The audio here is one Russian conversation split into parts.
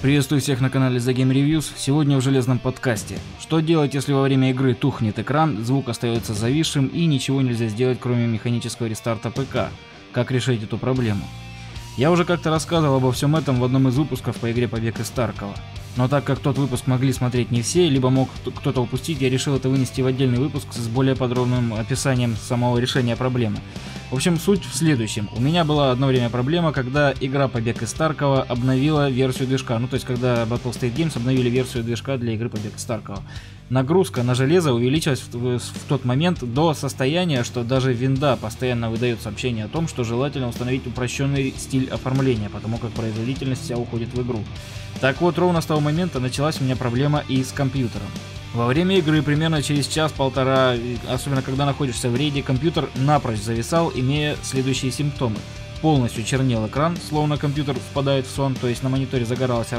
Приветствую всех на канале The Game Reviews. Сегодня в железном подкасте. Что делать, если во время игры тухнет экран, звук остается зависшим и ничего нельзя сделать, кроме механического рестарта ПК? Как решить эту проблему? Я уже как-то рассказывал обо всем этом в одном из выпусков по игре «Побег из Таркова». Но так как тот выпуск могли смотреть не все, либо мог кто-то упустить, я решил это вынести в отдельный выпуск с более подробным описанием самого решения проблемы. В общем, суть в следующем. У меня была одно время проблема, когда игра «Побег из Таркова» обновила версию движка. То есть, когда Battlestate Games обновили версию движка для игры «Побег из Таркова». Нагрузка на железо увеличилась в тот момент до состояния, что даже винда постоянно выдает сообщение о том, что желательно установить упрощенный стиль оформления, потому как производительность вся уходит в игру. Так вот, ровно с того момента началась у меня проблема и с компьютером. Во время игры, примерно через час-полтора, особенно когда находишься в рейде, компьютер напрочь зависал, имея следующие симптомы. Полностью чернел экран, словно компьютер впадает в сон, то есть на мониторе загорался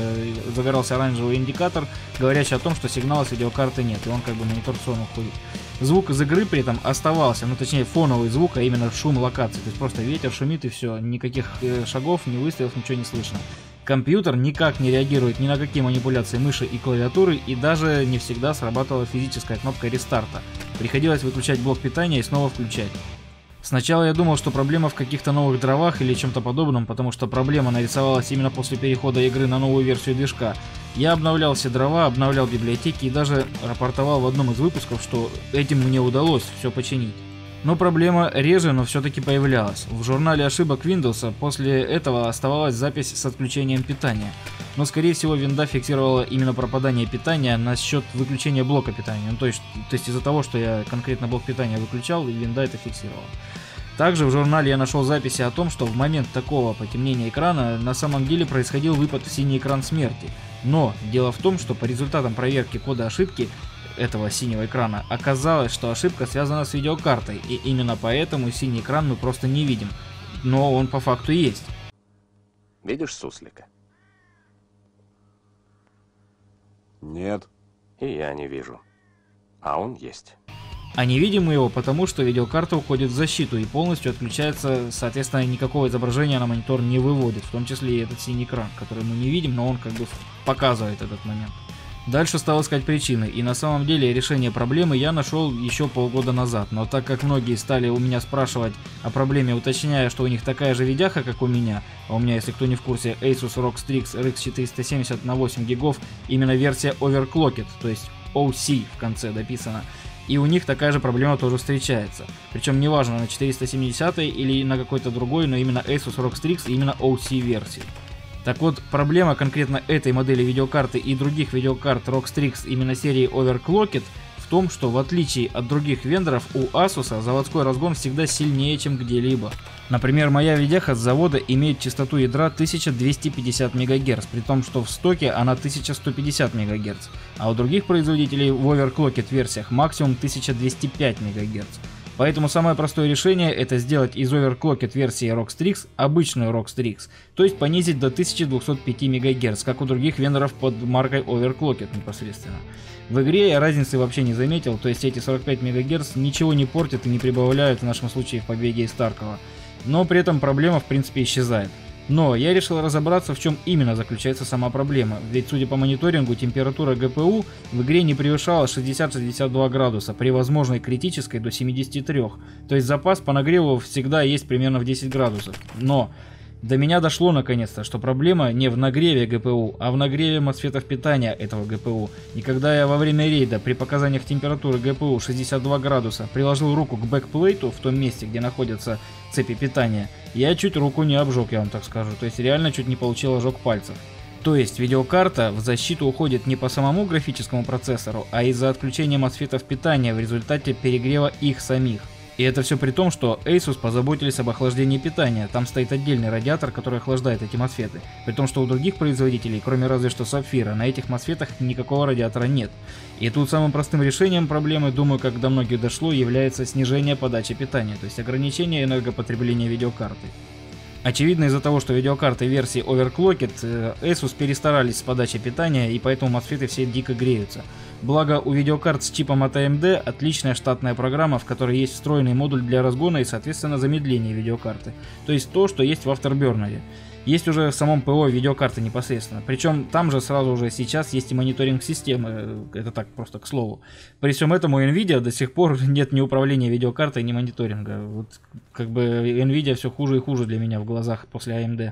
оранжевый индикатор, говорящий о том, что сигнала с видеокарты нет, и он как бы монитор в сон уходит. Звук из игры при этом оставался, точнее фоновый звук, а именно шум локации, то есть просто ветер шумит и все, никаких шагов, ни выстрелов, ничего не слышно. Компьютер никак не реагирует ни на какие манипуляции мыши и клавиатуры, и даже не всегда срабатывала физическая кнопка рестарта. Приходилось выключать блок питания и снова включать. Сначала я думал, что проблема в каких-то новых дровах или чем-то подобном, потому что проблема нарисовалась именно после перехода игры на новую версию движка. Я обновлял все дрова, обновлял библиотеки и даже рапортовал в одном из выпусков, что этим мне удалось все починить. Но проблема реже, но все-таки появлялась. В журнале ошибок Windows после этого оставалась запись с отключением питания. Но скорее всего винда фиксировала именно пропадание питания на счет выключения блока питания. То есть из-за того, что я конкретно блок питания выключал, винда это фиксировала. Также в журнале я нашел записи о том, что в момент такого потемнения экрана на самом деле происходил выпад в синий экран смерти. Но дело в том, что по результатам проверки кода ошибки этого синего экрана оказалось, что ошибка связана с видеокартой, и именно поэтому синий экран мы просто не видим, но он по факту есть. Видишь суслика? Нет. И я не вижу. А он есть. А не видим мы его потому, что видеокарта уходит в защиту и полностью отключается, соответственно, никакого изображения на монитор не выводит, в том числе и этот синий экран, который мы не видим, но он как бы показывает этот момент. Дальше стал искать причины, и на самом деле решение проблемы я нашел еще полгода назад, но так как многие стали у меня спрашивать о проблеме, уточняя, что у них такая же видяха, как у меня, а у меня, если кто не в курсе, Asus ROG Strix RX 470 на 8 гигов, именно версия Overclocked, то есть OC в конце дописано, и у них такая же проблема тоже встречается, причем неважно на 470 или на какой-то другой, но именно Asus ROG Strix и именно OC версии. Так вот, проблема конкретно этой модели видеокарты и других видеокарт ROG Strix именно серии Overclocked в том, что в отличие от других вендоров у Asus заводской разгон всегда сильнее, чем где-либо. Например, моя видяха с завода имеет частоту ядра 1250 МГц, при том, что в стоке она 1150 МГц, а у других производителей в Overclocked версиях максимум 1205 МГц. Поэтому самое простое решение это сделать из Overclocked версии ROG Strix обычную ROG Strix, то есть понизить до 1205 МГц, как у других вендоров под маркой Overclocked непосредственно. В игре я разницы вообще не заметил, то есть эти 45 МГц ничего не портят и не прибавляют в нашем случае в Побеге из Таркова, но при этом проблема в принципе исчезает. Но я решил разобраться, в чем именно заключается сама проблема, ведь судя по мониторингу, температура ГПУ в игре не превышала 60-62 градуса, при возможной критической до 73, то есть запас по нагреву всегда есть примерно в 10 градусов. Но до меня дошло наконец-то, что проблема не в нагреве ГПУ, а в нагреве мосфетов питания этого ГПУ. И когда я во время рейда при показаниях температуры ГПУ 62 градуса приложил руку к бэкплейту в том месте, где находятся цепи питания, я чуть руку не обжег, я вам так скажу, то есть реально чуть не получил ожог пальцев. То есть видеокарта в защиту уходит не по самому графическому процессору, а из-за отключения мосфетов питания в результате перегрева их самих. И это все при том, что Asus позаботились об охлаждении питания, там стоит отдельный радиатор, который охлаждает эти мосфеты, при том, что у других производителей, кроме разве что Sapphire, на этих мосфетах никакого радиатора нет. И тут самым простым решением проблемы, думаю, как до многих дошло, является снижение подачи питания, то есть ограничение энергопотребления видеокарты. Очевидно, из-за того, что видеокарты версии Overclocked, Asus перестарались с подачей питания, и поэтому мосфеты все дико греются. Благо у видеокарт с чипом от AMD отличная штатная программа, в которой есть встроенный модуль для разгона и соответственно замедления видеокарты. То есть то, что есть в Afterburner. Есть уже в самом ПО видеокарты непосредственно. Причем там же сразу уже сейчас есть и мониторинг системы. Это так просто к слову. При всем этом у Nvidia до сих пор нет ни управления видеокартой, ни мониторинга. Вот как бы Nvidia все хуже и хуже для меня в глазах после AMD.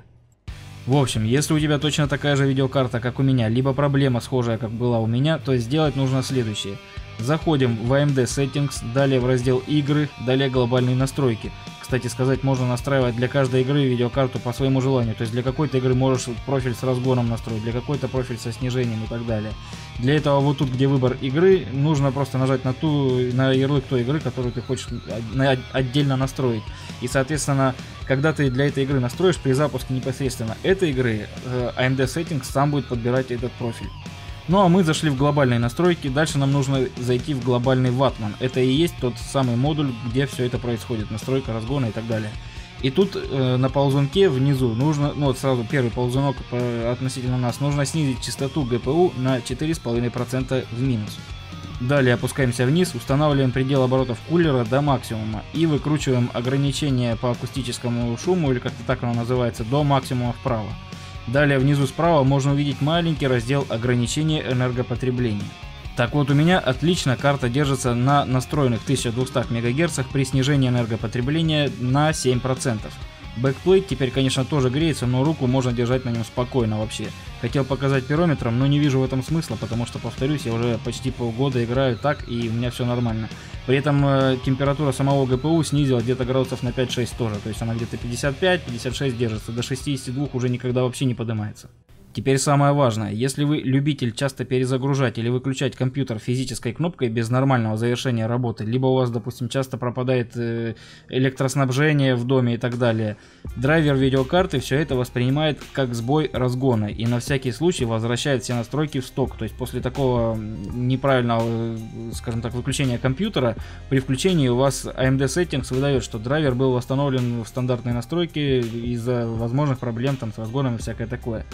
В общем, если у тебя точно такая же видеокарта, как у меня, либо проблема схожая, как была у меня, то сделать нужно следующее. Заходим в AMD Settings, далее в раздел Игры, далее глобальные настройки. Кстати сказать, можно настраивать для каждой игры видеокарту по своему желанию. То есть для какой-то игры можешь профиль с разгоном настроить, для какой-то профиль со снижением и так далее. Для этого вот тут, где выбор игры, нужно просто нажать на ярлык той игры, которую ты хочешь отдельно настроить. И соответственно, когда ты для этой игры настроишь, при запуске непосредственно этой игры, AMD Settings сам будет подбирать этот профиль. Ну а мы зашли в глобальные настройки, дальше нам нужно зайти в глобальный Wattman. Это и есть тот самый модуль, где все это происходит, настройка разгона и так далее. И тут на ползунке внизу нужно, ну вот сразу первый ползунок относительно нас, нужно снизить частоту GPU на 4,5% в минус. Далее опускаемся вниз, устанавливаем предел оборотов кулера до максимума и выкручиваем ограничение по акустическому шуму, или как-то так оно называется, до максимума вправо. Далее внизу справа можно увидеть маленький раздел ограничения энергопотребления. Так вот, у меня отлично карта держится на настроенных 1200 МГц при снижении энергопотребления на 7%. Бэкплейт теперь, конечно, тоже греется, но руку можно держать на нем спокойно вообще. Хотел показать пирометром, но не вижу в этом смысла, потому что, повторюсь, я уже почти полгода играю так, и у меня все нормально. При этом температура самого ГПУ снизилась где-то градусов на 5-6 тоже, то есть она где-то 55-56 держится, до 62 уже никогда вообще не поднимается. Теперь самое важное, если вы любитель часто перезагружать или выключать компьютер физической кнопкой без нормального завершения работы, либо у вас, допустим, часто пропадает электроснабжение в доме и так далее, драйвер видеокарты все это воспринимает как сбой разгона и на всякий случай возвращает все настройки в сток. То есть после такого неправильного, скажем так, выключения компьютера, при включении у вас AMD Settings выдает, что драйвер был восстановлен в стандартной настройке из-за возможных проблем там с разгоном и всякое такое.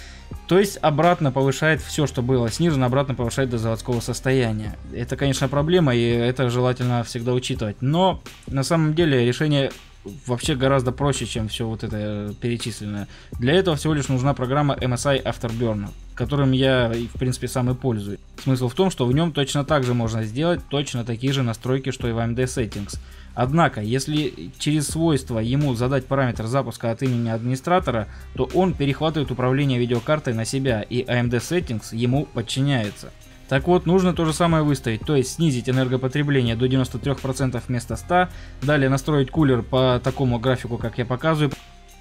То есть обратно повышает все, что было снижено, обратно повышает до заводского состояния. Это, конечно, проблема, и это желательно всегда учитывать. Но на самом деле решение вообще гораздо проще, чем все вот это перечисленное. Для этого всего лишь нужна программа MSI Afterburner, которым я, в принципе, сам и пользуюсь. Смысл в том, что в нем точно так же можно сделать точно такие же настройки, что и в AMD Settings. Однако, если через свойства ему задать параметр запуска от имени администратора, то он перехватывает управление видеокартой на себя, и AMD Settings ему подчиняется. Так вот, нужно то же самое выставить, то есть снизить энергопотребление до 93% вместо 100%, далее настроить кулер по такому графику, как я показываю.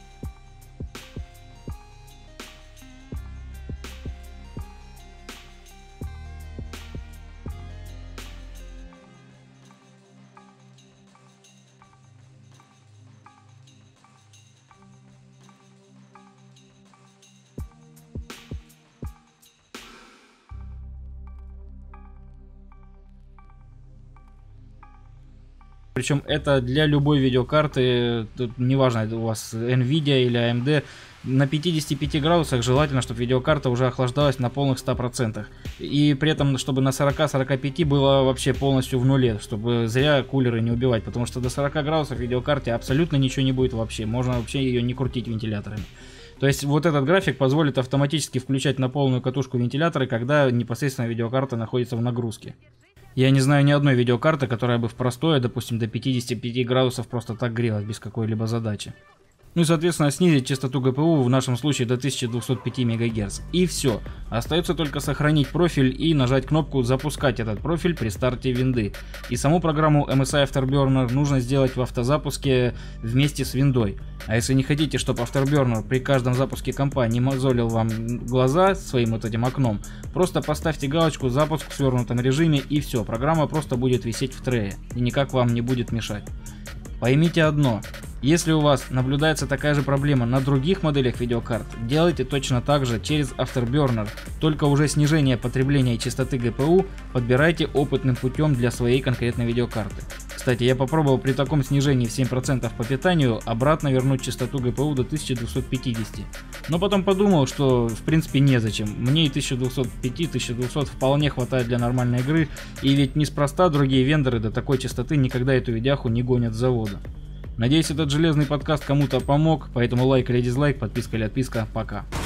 Причем это для любой видеокарты, тут неважно, у вас Nvidia или AMD, на 55 градусах желательно, чтобы видеокарта уже охлаждалась на полных 100%. И при этом, чтобы на 40-45 было вообще полностью в нуле, чтобы зря кулеры не убивать, потому что до 40 градусов видеокарте абсолютно ничего не будет вообще, можно вообще ее не крутить вентиляторами. То есть вот этот график позволит автоматически включать на полную катушку вентиляторы, когда непосредственно видеокарта находится в нагрузке. Я не знаю ни одной видеокарты, которая бы в простое, допустим, до 55 градусов просто так грелась, без какой-либо задачи. Ну и, соответственно, снизить частоту ГПУ в нашем случае до 1205 МГц. И все. Остается только сохранить профиль и нажать кнопку «Запускать этот профиль» при старте винды. И саму программу MSI Afterburner нужно сделать в автозапуске вместе с виндой. А если не хотите, чтобы Afterburner при каждом запуске компа не мозолил вам глаза своим вот этим окном, просто поставьте галочку «Запуск в свернутом режиме» и все. Программа просто будет висеть в трее и никак вам не будет мешать. Поймите одно. Если у вас наблюдается такая же проблема на других моделях видеокарт, делайте точно так же через Afterburner, только уже снижение потребления и частоты GPU подбирайте опытным путем для своей конкретной видеокарты. Кстати, я попробовал при таком снижении в 7% по питанию обратно вернуть частоту GPU до 1250. Но потом подумал, что в принципе незачем, мне и 1205-1200 вполне хватает для нормальной игры, и ведь неспроста другие вендоры до такой частоты никогда эту видяху не гонят с завода. Надеюсь, этот железный подкаст кому-то помог, поэтому лайк или дизлайк, подписка или отписка. Пока.